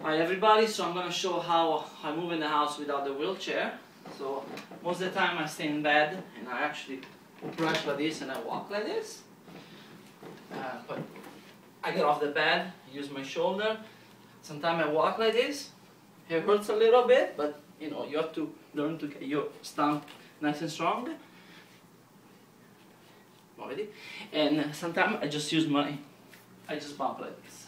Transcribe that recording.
Hi everybody, so I'm going to show how I move in the house without the wheelchair. So most of the time I stay in bed and I actually brush like this and I walk like this. But I get off the bed, use my shoulder. Sometimes I walk like this. It hurts a little bit, but you know, you have to learn to get your stump nice and strong. Already. And sometimes I just bump like this.